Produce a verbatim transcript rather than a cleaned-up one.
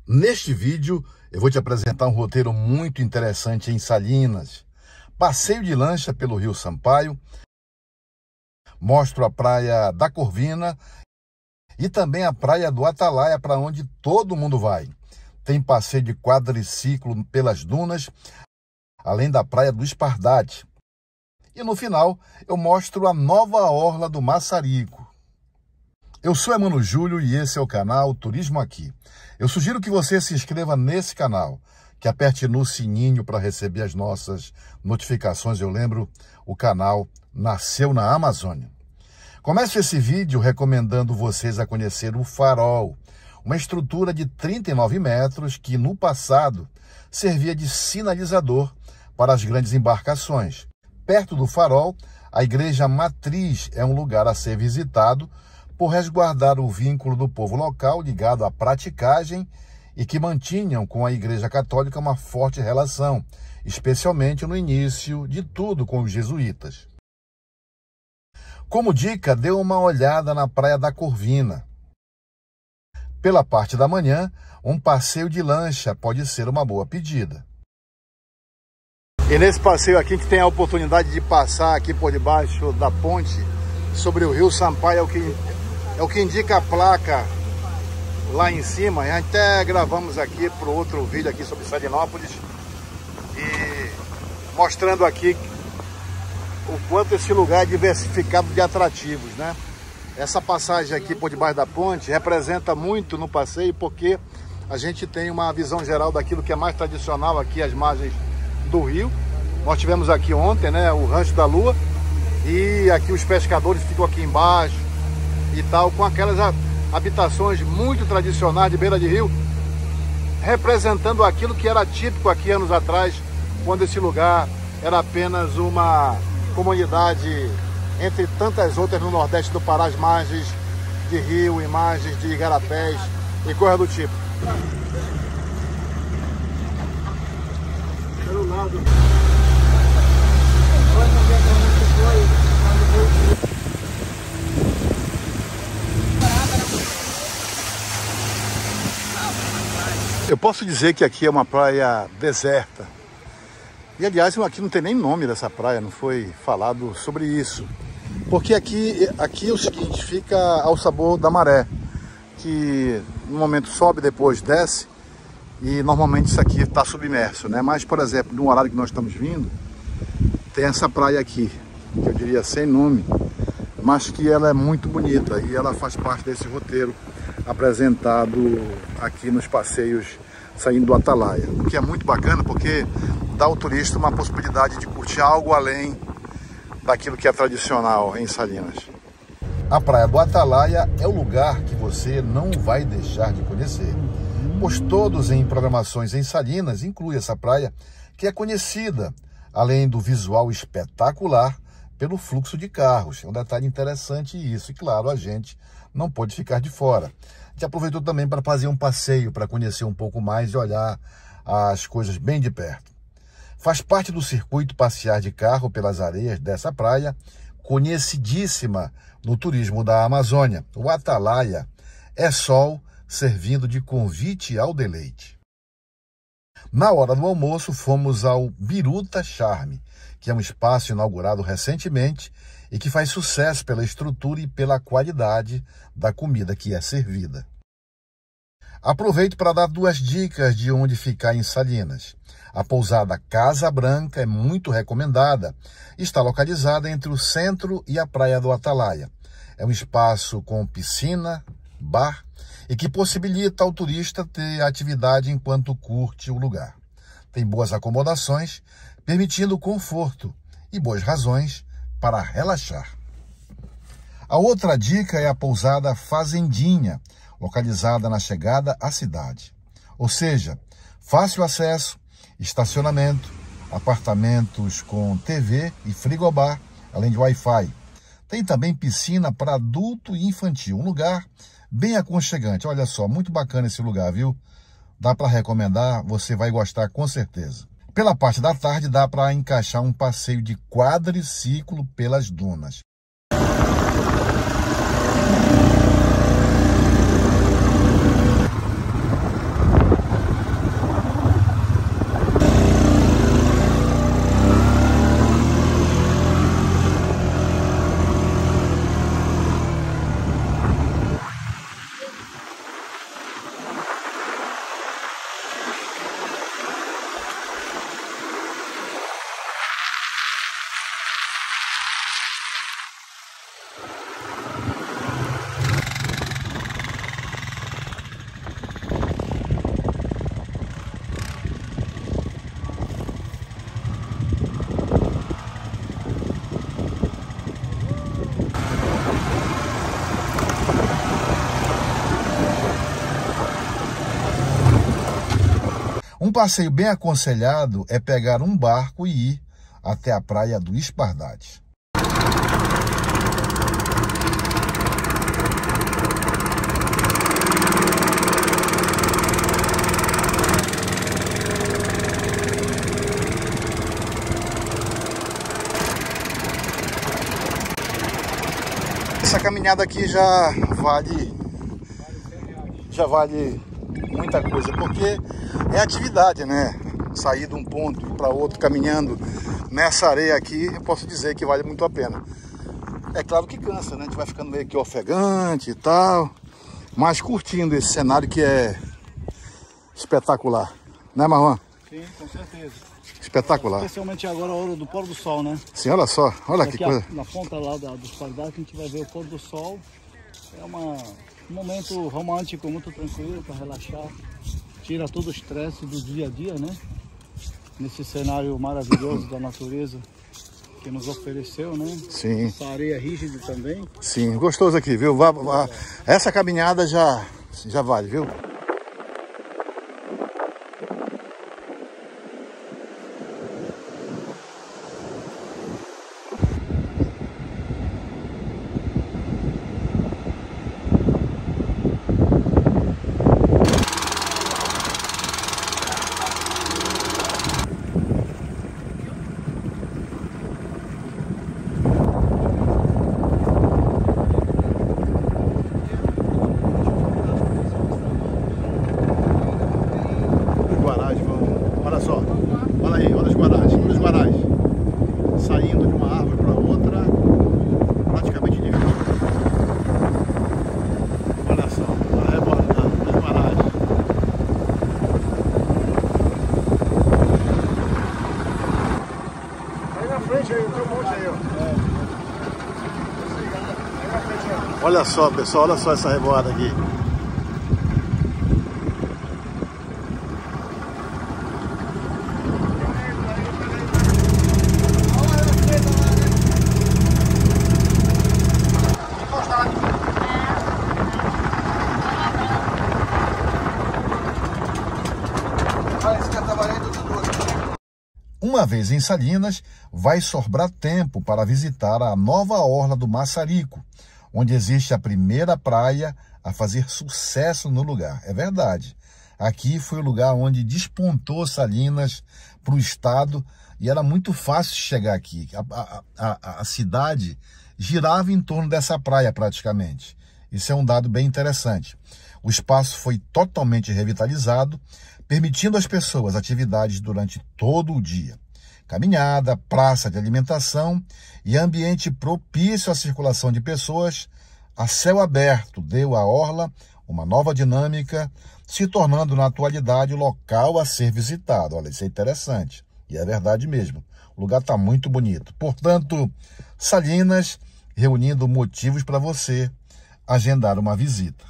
Neste vídeo, eu vou te apresentar um roteiro muito interessante em Salinas. Passeio de lancha pelo Rio Sampaio, mostro a praia da Corvina e também a praia do Atalaia, para onde todo mundo vai. Tem passeio de quadriciclo pelas dunas, além da praia do Espardate. E no final, eu mostro a nova orla do Massarico. Eu sou Emano Júlio e esse é o canal Turismo Aqui. Eu sugiro que você se inscreva nesse canal, que aperte no sininho para receber as nossas notificações. Eu lembro, o canal nasceu na Amazônia. Começo esse vídeo recomendando vocês a conhecer o Farol, uma estrutura de trinta e nove metros que no passado servia de sinalizador para as grandes embarcações. Perto do Farol, a Igreja Matriz é um lugar a ser visitado por resguardar o vínculo do povo local ligado à praticagem e que mantinham com a Igreja Católica uma forte relação, especialmente no início de tudo com os jesuítas. Como dica, dê uma olhada na Praia da Corvina. Pela parte da manhã, um passeio de lancha pode ser uma boa pedida. E nesse passeio aqui que tem a oportunidade de passar aqui por debaixo da ponte sobre o Rio Sampaio, é o que, é o que indica a placa lá em cima. E até gravamos aqui para o outro vídeo aqui sobre Salinópolis e mostrando aqui o quanto esse lugar é diversificado de atrativos, né? Essa passagem aqui por debaixo da ponte representa muito no passeio, porque a gente tem uma visão geral daquilo que é mais tradicional aqui às margens do rio. Nós tivemos aqui ontem, né, o Rancho da Lua, e aqui os pescadores ficam aqui embaixo e tal, com aquelas habitações muito tradicionais de beira de rio, representando aquilo que era típico aqui anos atrás, quando esse lugar era apenas uma comunidade entre tantas outras no Nordeste do Pará, às margens de rio, imagens de igarapés e coisa do tipo. Pelo lado. Eu posso dizer que aqui é uma praia deserta. E aliás, aqui não tem nem nome dessa praia, não foi falado sobre isso. Porque aqui, aqui é o seguinte, fica ao sabor da maré, que no momento sobe, depois desce, e normalmente isso aqui está submerso, né? Mas, por exemplo, no horário que nós estamos vindo, tem essa praia aqui, que eu diria sem nome, mas que ela é muito bonita e ela faz parte desse roteiro apresentado aqui nos passeios saindo do Atalaia. O que é muito bacana, porque dá ao turista uma possibilidade de curtir algo além daquilo que é tradicional em Salinas. A Praia do Atalaia é o lugar que você não vai deixar de conhecer, pois todos em programações em Salinas inclui essa praia, que é conhecida, além do visual espetacular, pelo fluxo de carros. É um detalhe interessante isso, e claro, a gente não pode ficar de fora. A gente aproveitou também para fazer um passeio, para conhecer um pouco mais e olhar as coisas bem de perto. Faz parte do circuito passear de carro pelas areias dessa praia, conhecidíssima no turismo da Amazônia. O Atalaia é sol servindo de convite ao deleite. Na hora do almoço, fomos ao Biruta Charme, que é um espaço inaugurado recentemente e que faz sucesso pela estrutura e pela qualidade da comida que é servida. Aproveito para dar duas dicas de onde ficar em Salinas. A pousada Casa Branca é muito recomendada. Está localizada entre o centro e a Praia do Atalaia. É um espaço com piscina, bar e que possibilita ao turista ter atividade enquanto curte o lugar. Tem boas acomodações, permitindo conforto e boas razões para relaxar. A outra dica é a pousada Fazendinha, localizada na chegada à cidade. Ou seja, fácil acesso, estacionamento, apartamentos com T V e frigobar, além de Wi-Fi. Tem também piscina para adulto e infantil, um lugar bem aconchegante. Olha só, muito bacana esse lugar, viu? Dá para recomendar, você vai gostar com certeza. Pela parte da tarde dá para encaixar um passeio de quadriciclo pelas dunas. Um passeio bem aconselhado é pegar um barco e ir até a praia do Espardate. Essa caminhada aqui já vale, já vale muita coisa, porque é atividade, né? Sair de um ponto para outro caminhando nessa areia aqui, eu posso dizer que vale muito a pena. É claro que cansa, né? A gente vai ficando meio que ofegante e tal, mas curtindo esse cenário que é espetacular, né, Marwan? Sim, com certeza. Espetacular. Especialmente agora a hora do pôr do sol, né? Sim, olha só, olha aqui que coisa. A, na ponta lá da, do Espardate a gente vai ver o pôr do sol. É uma, um momento romântico, muito tranquilo para relaxar. Tira todo o estresse do dia a dia, né? Nesse cenário maravilhoso da natureza que nos ofereceu, né? Sim. Essa areia rígida também. Sim, gostoso aqui, viu? Vá, vá. Essa caminhada já, já vale, viu? Olha só, olha aí, olha os guarais, olha os guarais, saindo de uma árvore para outra, praticamente dividido. Olha só, olha a reborda dos guarais. Aí na frente aí, tem um monte aí, ó. Olha só, pessoal, olha só essa reborda aqui. Uma vez em Salinas, vai sobrar tempo para visitar a nova orla do Massarico, onde existe a primeira praia a fazer sucesso no lugar. É verdade. Aqui foi o lugar onde despontou Salinas para o estado e era muito fácil chegar aqui. A, a, a, a cidade girava em torno dessa praia praticamente. Isso é um dado bem interessante. O espaço foi totalmente revitalizado, permitindo às pessoas atividades durante todo o dia. Caminhada, praça de alimentação e ambiente propício à circulação de pessoas a céu aberto deu à orla uma nova dinâmica, se tornando na atualidade o local a ser visitado. Olha, isso é interessante. E é verdade mesmo. O lugar está muito bonito. Portanto, Salinas reunindo motivos para você agendar uma visita.